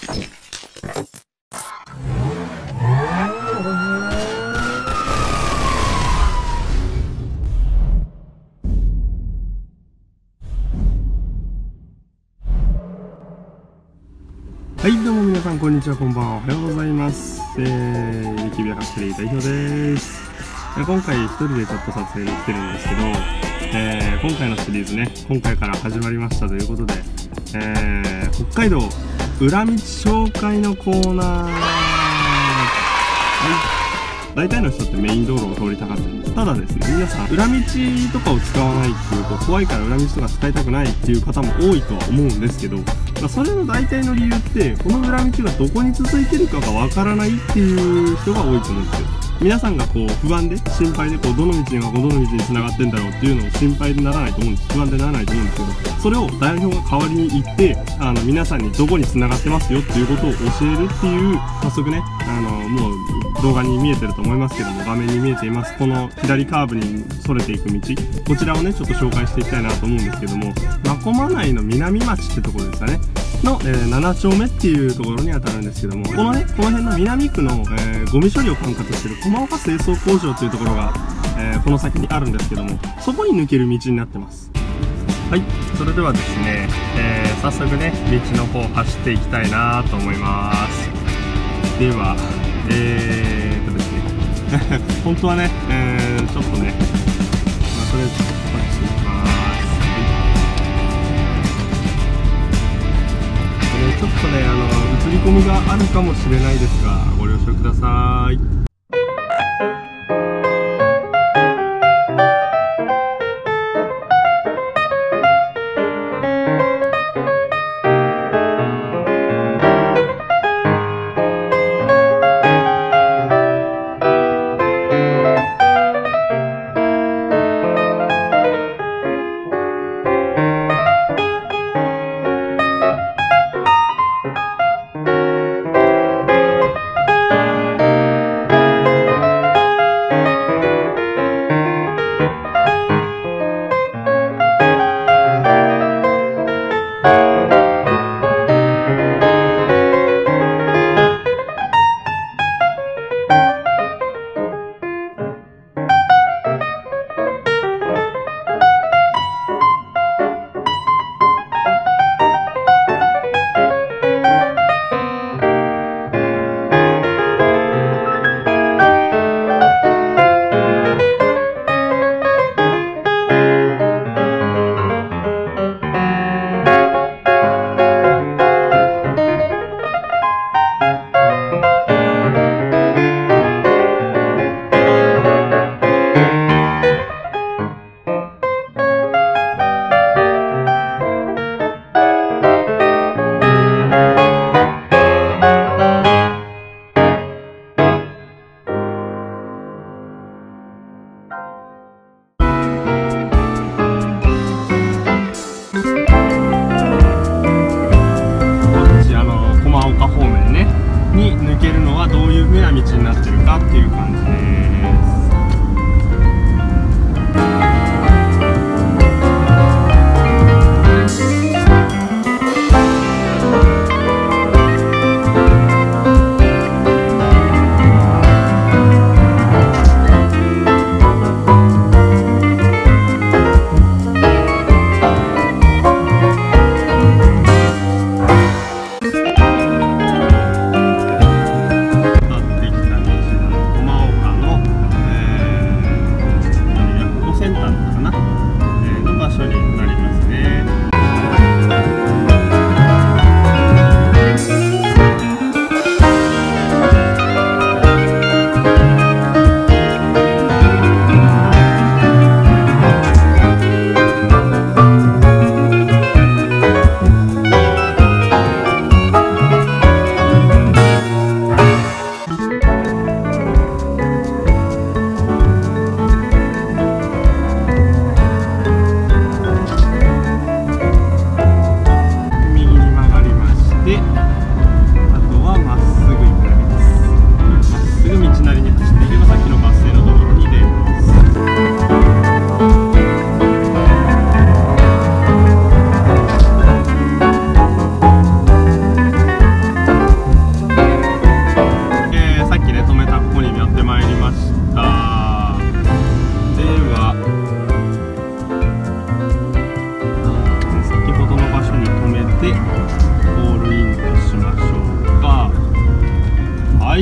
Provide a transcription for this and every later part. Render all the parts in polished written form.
はい、どうも皆さん、こんにちは、こんばんは、おはようございます。ニキビアカステリー代表です。今回一人でちょっと撮影できてるんですけど、今回のシリーズね、今回から始まりましたということで、北海道裏道紹介のコーナー。大体の人ってメイン道路を通りたがってるんです。ただですね、皆さん裏道とかを使わないっていうと、怖いから裏道とか使いたくないっていう方も多いとは思うんですけど、それの大体の理由って、この裏道がどこに続いてるかがわからないっていう人が多いと思うんですよ。皆さんがこう不安で心配で、どの道がどの道に繋がってんだろうっていうのを心配でならないと思うんです。不安でならないと思うんですけど、それを代表が代わりに言って、皆さんにどこに繋がってますよっていうことを教えるっていう、早速ね、もう動画に見えてると思いますけども、画面に見えていますこの左カーブにそれていく道、こちらをねちょっと紹介していきたいなと思うんですけども、真駒内の南町ってところですかねの、7丁目っていうところに当たるんですけども、この辺の南区の、ゴミ処理を管轄している駒岡清掃工場というところが、この先にあるんですけども、そこに抜ける道になってます。はい、それではですね、早速ね道の方走っていきたいなと思います。ではですね本当はね、ちょっとね、とりあえず出発していきます。ちょっとね、映り込みがあるかもしれないですが、ご了承ください。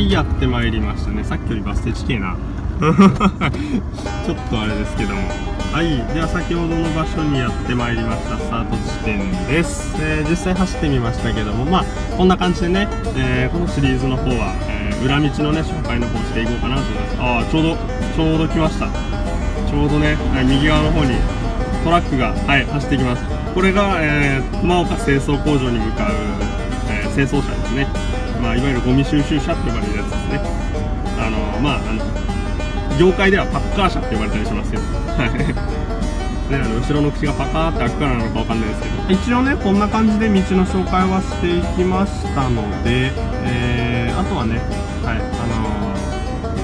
はいやってまいりましたね。さっきよりバス停近いなちょっとあれですけども、はい、では先ほどの場所にやってまいりました。スタート地点です。実際走ってみましたけども、まあこんな感じでね、このシリーズの方は、裏道のね紹介の方していこうかなと思います。ああ、ちょうど来ました。ちょうどね、右側の方にトラックが、はい、走っていきます。これが、熊岡清掃工場に向かう、清掃車ですね。まあいわゆるゴミ収集車って呼ばれるやつですね。まあ業界ではパッカー車って呼ばれたりしますけどね、後ろの口がパカーって開くからなのかわかんないですけど、一応ねこんな感じで道の紹介はしていきましたので、あとはね、はい、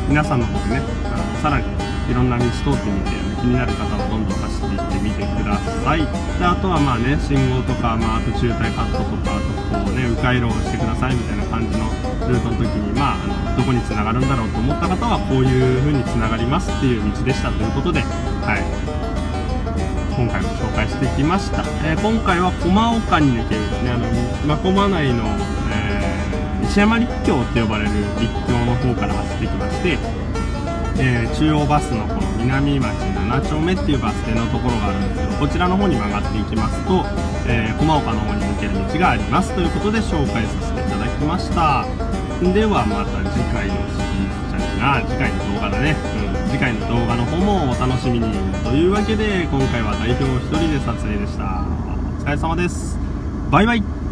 皆さんの方でね、さらにいろんな道通ってみて、気になる方はどんどん走っていってみてください。であとはまあね、信号とか、まあ、あと渋滞カットとか、あとこうね迂回路をしてくださいみたいな感じのルートの時に、まあどこにつながるんだろうと思った方はこういう風につながりますっていう道でしたということで、はい、今回も紹介してきました。今回は駒岡に抜けるですね、真駒内の、石山陸橋って呼ばれる陸橋の方から走ってきまして、中央バスのこの南町7丁目っていうバス停のところがあるんですけど、こちらの方に曲がっていきますと、駒岡の方に抜ける道がありますということで紹介させていただきました。ではまた次回のシリーズじゃないな、次回の動画だね、次回の動画の方もお楽しみにというわけで、今回は代表1人で撮影でした。お疲れ様です。バイバイ。